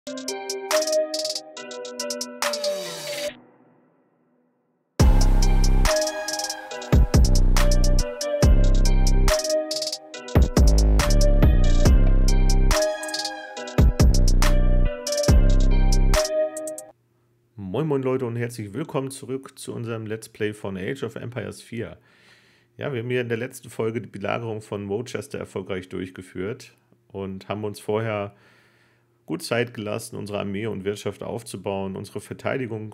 Moin moin Leute und herzlich willkommen zurück zu unserem Let's Play von Age of Empires 4. Ja, wir haben hier in der letzten Folge die Belagerung von Worcester erfolgreich durchgeführt und haben uns vorher gut Zeit gelassen, unsere Armee und Wirtschaft aufzubauen, unsere Verteidigung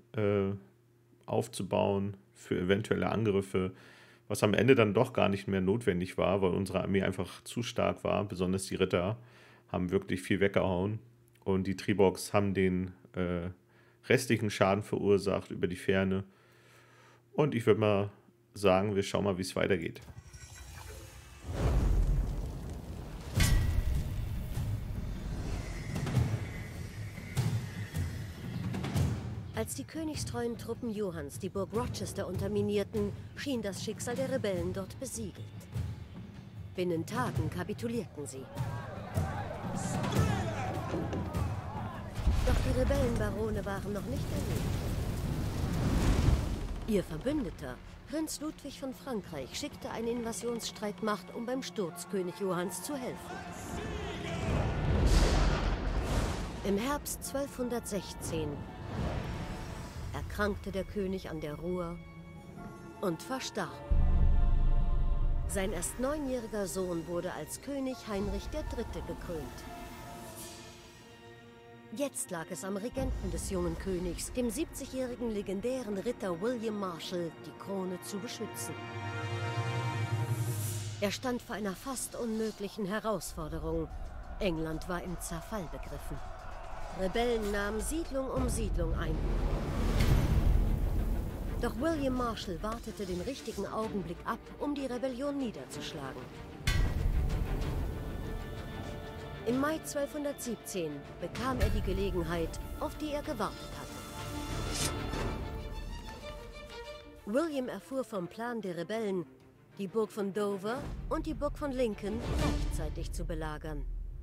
aufzubauen für eventuelle Angriffe, was am Ende dann doch gar nicht mehr notwendig war, weil unsere Armee einfach zu stark war. Besonders die Ritter haben wirklich viel weggehauen und die Triboks haben den restlichen Schaden verursacht über die Ferne. Und ich würde mal sagen, wir schauen mal, wie es weitergeht. Als die königstreuen Truppen Johanns die Burg Rochester unterminierten, schien das Schicksal der Rebellen dort besiegelt. Binnen Tagen kapitulierten sie. Doch die Rebellenbarone waren noch nicht erledigt. Ihr Verbündeter, Prinz Ludwig von Frankreich, schickte eine Invasionsstreitmacht, um beim Sturz König Johanns zu helfen. Im Herbst 1216 erkrankte der König an der Ruhr und verstarb. Sein erst 9-jähriger Sohn wurde als König Heinrich III. Gekrönt. Jetzt lag es am Regenten des jungen Königs, dem 70-jährigen legendären Ritter William Marshall, die Krone zu beschützen. Er stand vor einer fast unmöglichen Herausforderung. England war im Zerfall begriffen. Rebellen nahmen Siedlung um Siedlung ein. Doch William Marshall wartete den richtigen Augenblick ab, um die Rebellion niederzuschlagen. Im Mai 1217 bekam er die Gelegenheit, auf die er gewartet hatte. William erfuhr vom Plan der Rebellen, die Burg von Dover und die Burg von Lincoln gleichzeitig zu belagern.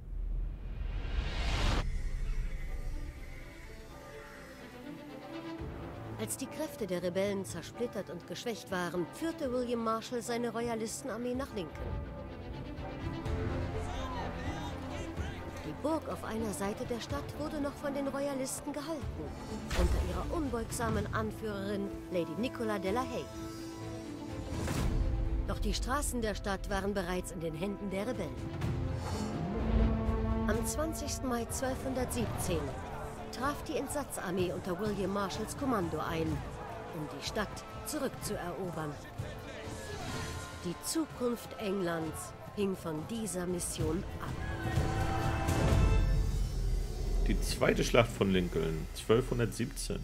Als die Kräfte der Rebellen zersplittert und geschwächt waren, führte William Marshall seine Royalistenarmee nach Lincoln. Die Burg auf einer Seite der Stadt wurde noch von den Royalisten gehalten, unter ihrer unbeugsamen Anführerin Lady Nicola de la Haye. Doch die Straßen der Stadt waren bereits in den Händen der Rebellen. Am 20. Mai 1217 traf die Entsatzarmee unter William Marshalls Kommando ein, um die Stadt zurückzuerobern. Die Zukunft Englands hing von dieser Mission ab. Die zweite Schlacht von Lincoln, 1217.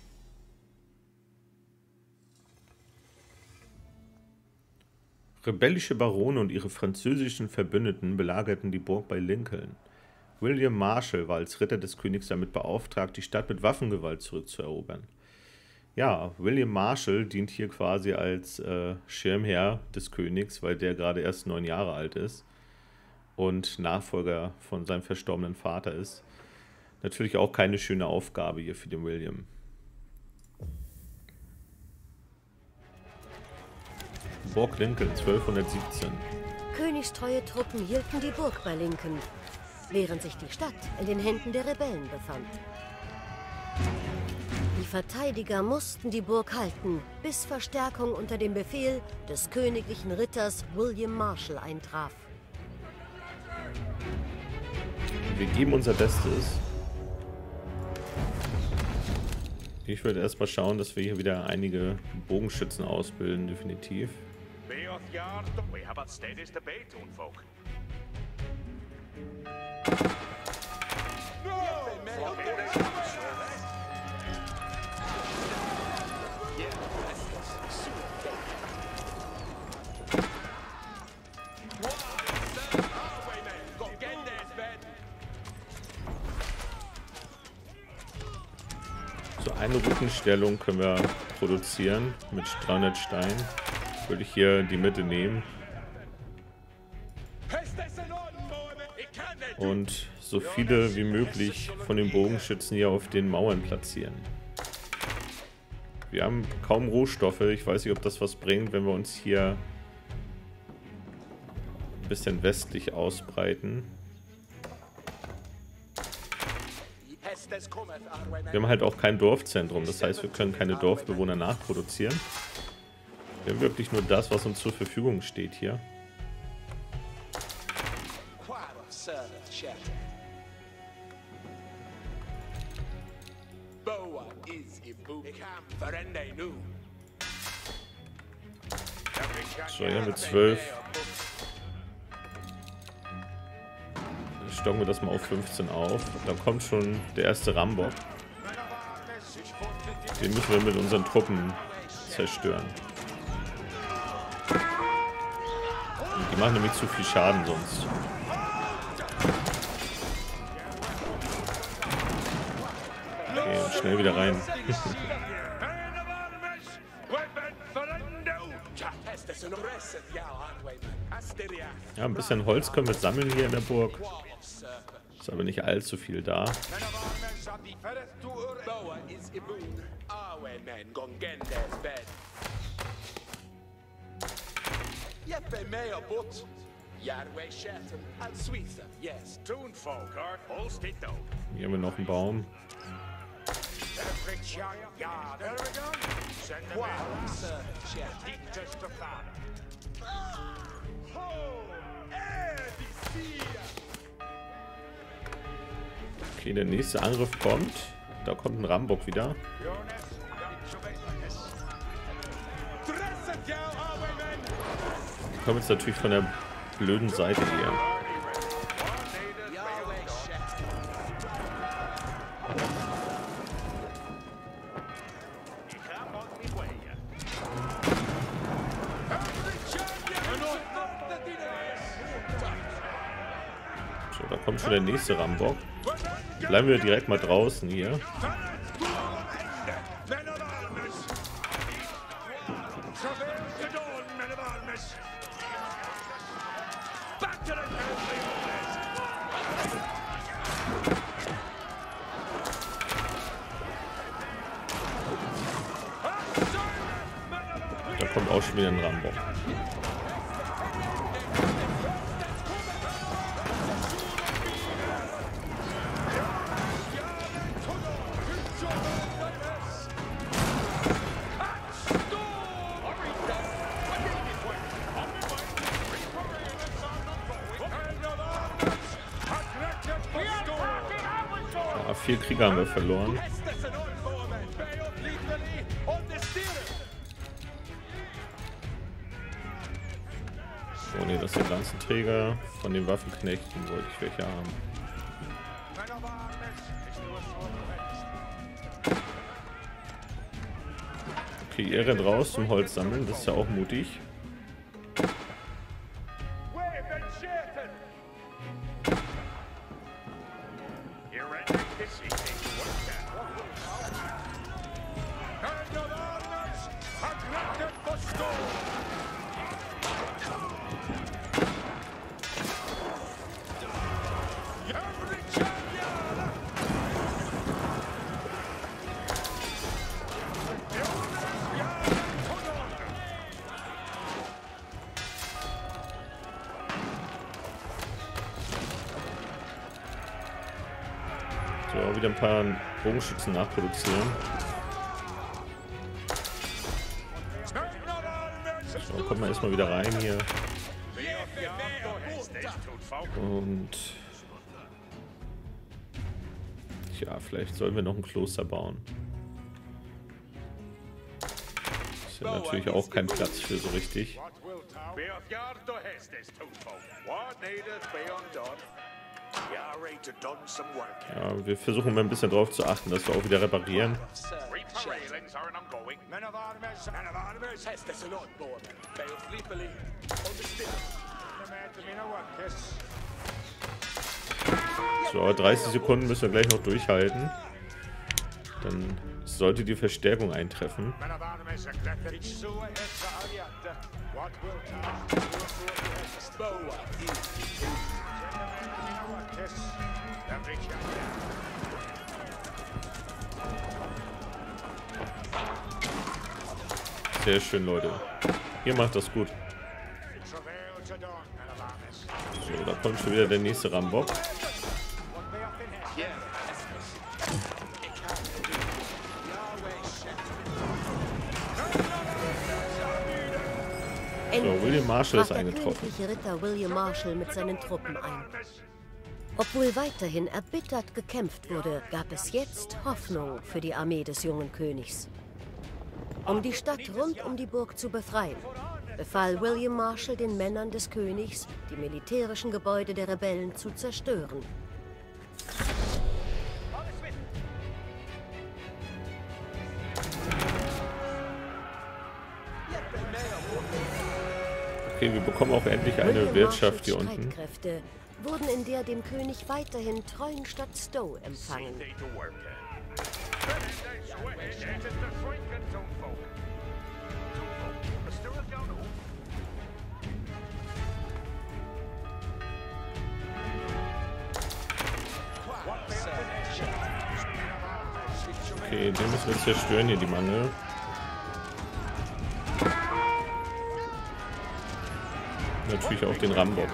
Rebellische Barone und ihre französischen Verbündeten belagerten die Burg bei Lincoln. William Marshall war als Ritter des Königs damit beauftragt, die Stadt mit Waffengewalt zurückzuerobern. Ja, William Marshall dient hier quasi als Schirmherr des Königs, weil der gerade erst 9 Jahre alt ist und Nachfolger von seinem verstorbenen Vater ist. Natürlich auch keine schöne Aufgabe hier für den William. Burg Lincoln, 1217. Königstreue Truppen hielten die Burg bei Lincoln, während sich die Stadt in den Händen der Rebellen befand. Die Verteidiger mussten die Burg halten, bis Verstärkung unter dem Befehl des königlichen Ritters William Marshall eintraf. Wir geben unser Bestes. Ich würde erstmal schauen, dass wir hier wieder einige Bogenschützen ausbilden, definitiv. So eine Rückenstellung können wir produzieren mit 300 Stein. Würde ich hier die Mitte nehmen. Und so viele wie möglich von den Bogenschützen hier auf den Mauern platzieren. Wir haben kaum Rohstoffe. Ich weiß nicht, ob das was bringt, wenn wir uns hier ein bisschen westlich ausbreiten. Wir haben halt auch kein Dorfzentrum. Das heißt, wir können keine Dorfbewohner nachproduzieren. Wir haben wirklich nur das, was uns zur Verfügung steht hier. So, hier haben wir 12. Dann stocken wir das mal auf 15 auf. Und dann kommt schon der erste Rambock. Den müssen wir mit unseren Truppen zerstören. Und die machen nämlich zu viel Schaden sonst. Okay, und schnell wieder rein. Ja, ein bisschen Holz können wir sammeln hier in der Burg. Ist aber nicht allzu viel da. Hier haben wir noch einen Baum. Okay, der nächste Angriff kommt. Da kommt ein Rambock wieder. Die kommen jetzt natürlich von der blöden Seite hier. So, da kommt schon der nächste Rambock. Bleiben wir direkt mal draußen hier. Da kommt auch schon wieder ein Rambock. Ja, 4 Krieger haben wir verloren. Oh ne, das sind Lanzenträger. Von den Waffenknechten wollte ich welche haben. Okay, ihr rennt raus zum Holz sammeln, das ist ja auch mutig. So, wieder ein paar Bogenschützen nachproduzieren. So, kommt man erstmal wieder rein hier. Und ja, vielleicht sollen wir noch ein Kloster bauen. Ist ja natürlich auch kein Platz für so richtig. Ja, wir versuchen mal ein bisschen drauf zu achten, dass wir auch wieder reparieren. So, 30 Sekunden müssen wir gleich noch durchhalten. Dann sollte die Verstärkung eintreffen. Sehr schön, Leute. Ihr macht das gut. So, da kommt schon wieder der nächste Rambock. So, William Marshall ist eingetroffen. Der königliche Ritter William Marshall mit seinen Truppen ein. Obwohl weiterhin erbittert gekämpft wurde, gab es jetzt Hoffnung für die Armee des jungen Königs. Um die Stadt rund um die Burg zu befreien, befahl William Marshall den Männern des Königs, die militärischen Gebäude der Rebellen zu zerstören. Okay, wir bekommen auch endlich eine Wirtschaft hier unten. Streitkräfte wurden in der dem König weiterhin treuen Stadt Stowe empfangen. Okay, den müssen wir zerstören hier, die Mangel. Natürlich auch den Rambock.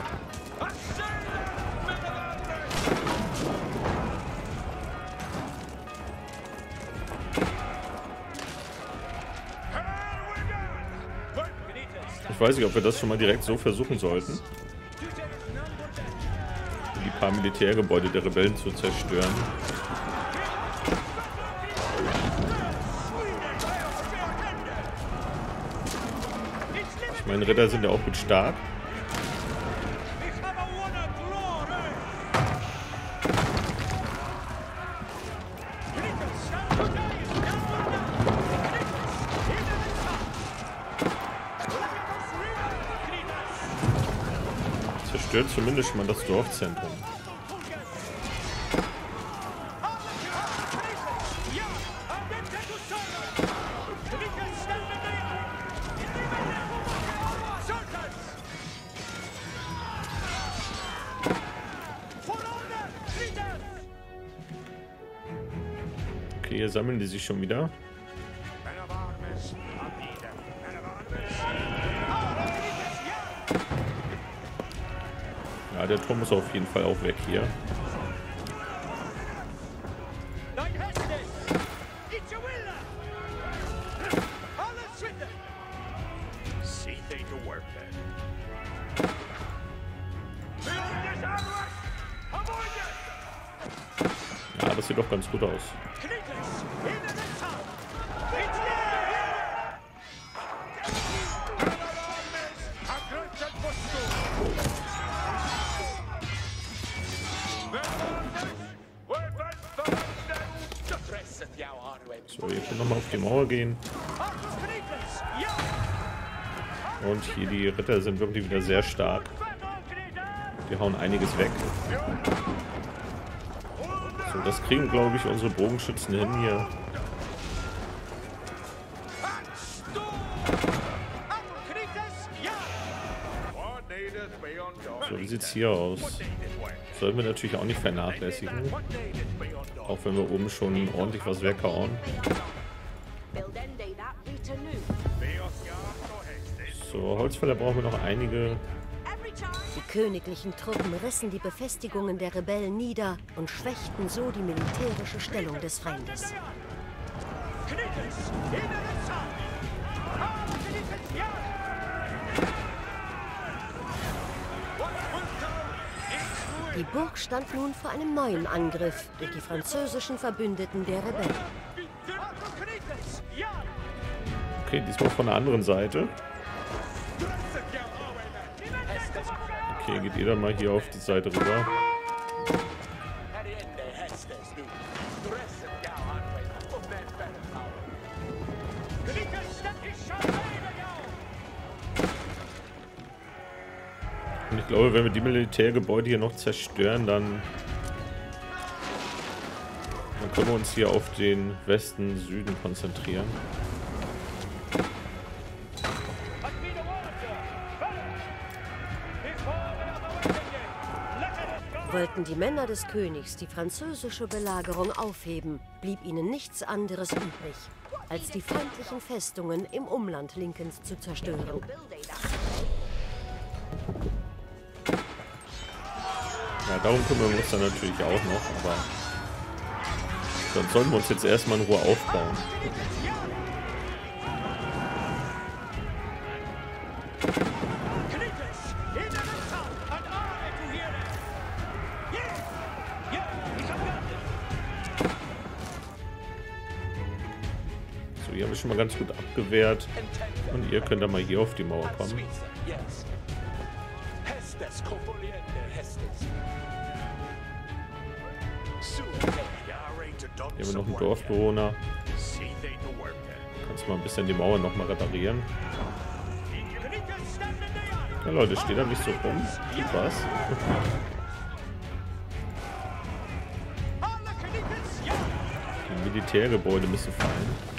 Ich weiß nicht, ob wir das schon mal direkt so versuchen sollten. Die paar Militärgebäude der Rebellen zu zerstören. Ich meine, Ritter sind ja auch gut stark. Zerstört zumindest schon mal das Dorfzentrum. Okay, hier sammeln die sich schon wieder. Ja, der Turm ist auf jeden Fall auch weg hier. Ja, das sieht doch ganz gut aus. So, hier können wir nochmal auf die Mauer gehen. Und hier die Ritter sind wirklich wieder sehr stark. Die hauen einiges weg. So, das kriegen, glaube ich, unsere Bogenschützen hin hier. So, wie sieht es hier aus? Sollten wir natürlich auch nicht vernachlässigen. Auch wenn wir oben schon ordentlich was weghauen. So, Holzfäller brauchen wir noch einige. Die königlichen Truppen rissen die Befestigungen der Rebellen nieder und schwächten so die militärische Stellung des Feindes. Die Burg stand nun vor einem neuen Angriff durch die französischen Verbündeten der Rebellen. Okay, diesmal von der anderen Seite. Okay, geht jeder mal hier auf die Seite rüber. Und ich glaube, wenn wir die Militärgebäude hier noch zerstören, dann können wir uns hier auf den Westen, Süden konzentrieren. Wollten die Männer des Königs die französische Belagerung aufheben, blieb ihnen nichts anderes übrig, als die feindlichen Festungen im Umland Lincolns zu zerstören. Ja, darum kümmern wir uns dann natürlich auch noch, aber dann sollten wir uns jetzt erstmal in Ruhe aufbauen. So, hier haben wir schon mal ganz gut abgewehrt. Und ihr könnt dann mal hier auf die Mauer kommen. Hier haben wir noch einen Dorfbewohner. Kannst mal ein bisschen die Mauer noch mal reparieren. Ja Leute, steht da nicht so rum. Tut was. Die Militärgebäude müssen fallen.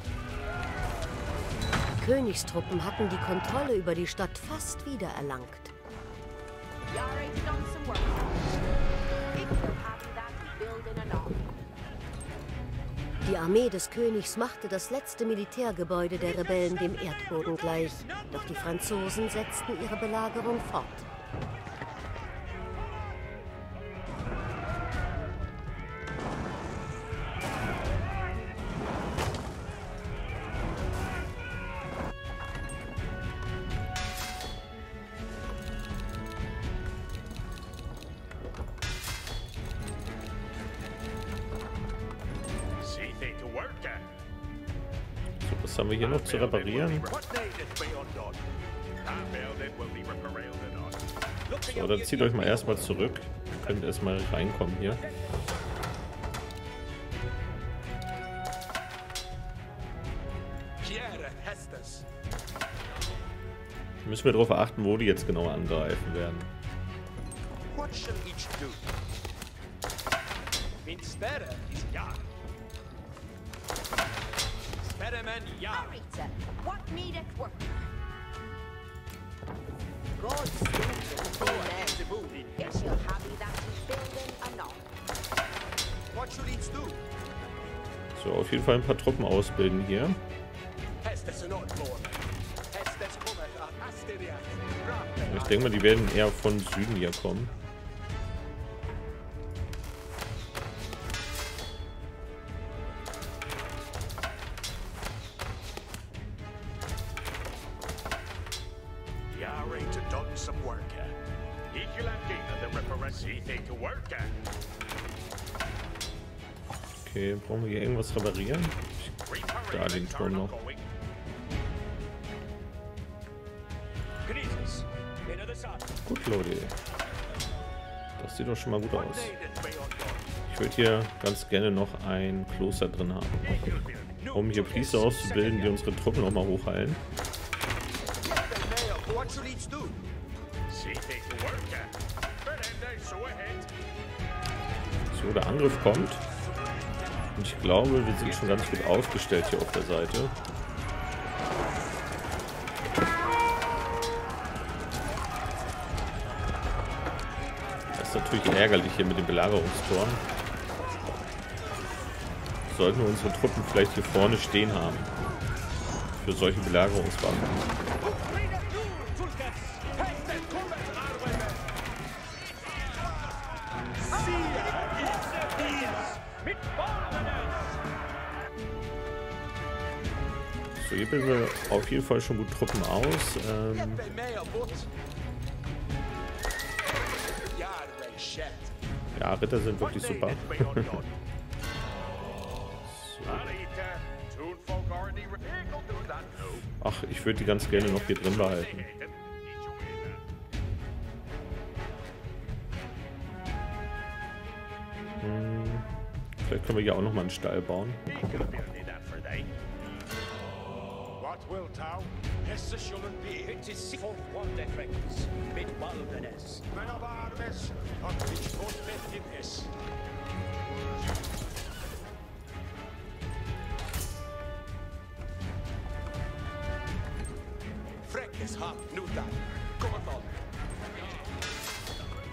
Die Königstruppen hatten die Kontrolle über die Stadt fast wiedererlangt. Die Armee des Königs machte das letzte Militärgebäude der Rebellen dem Erdboden gleich, doch die Franzosen setzten ihre Belagerung fort. Was haben wir hier noch zu reparieren? So, dann zieht euch mal erstmal zurück. Ihr könnt erstmal reinkommen hier. Müssen wir darauf achten, wo die jetzt genau angreifen werden. So, auf jeden Fall ein paar Truppen ausbilden hier. Ich denke mal, die werden eher von Süden hier kommen. Okay, brauchen wir hier irgendwas reparieren? Da den Turm noch. Gut, Leute. Das sieht doch schon mal gut aus. Ich würde hier ganz gerne noch ein Kloster drin haben. Um hier Priester auszubilden, die unsere Truppen noch mal hochheilen. So, der Angriff kommt. Und ich glaube, wir sind schon ganz gut aufgestellt hier auf der Seite. Das ist natürlich ärgerlich hier mit den Belagerungstoren. Sollten wir unsere Truppen vielleicht hier vorne stehen haben. Für solche Belagerungswaffen. So, hier bilden wir auf jeden Fall schon gut Truppen aus. Ja, Ritter sind wirklich super. So. Ach, ich würde die ganz gerne noch hier drin behalten. Vielleicht können wir hier auch noch mal einen Stall bauen.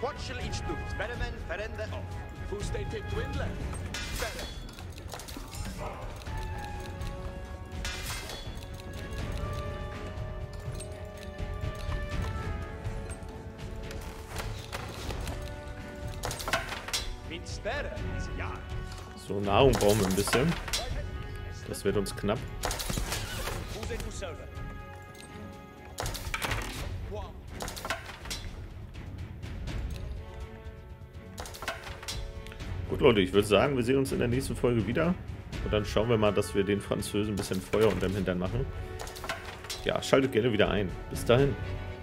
What shall each do? Experiment, ferende, Who stated Dwindler? mit Sperre, ja. So, Nahrung brauchen wir ein bisschen. Das wird uns knapp. Gut, Leute, ich würde sagen, wir sehen uns in der nächsten Folge wieder. Und dann schauen wir mal, dass wir den Französen ein bisschen Feuer unterm Hintern machen. Ja, schaltet gerne wieder ein. Bis dahin.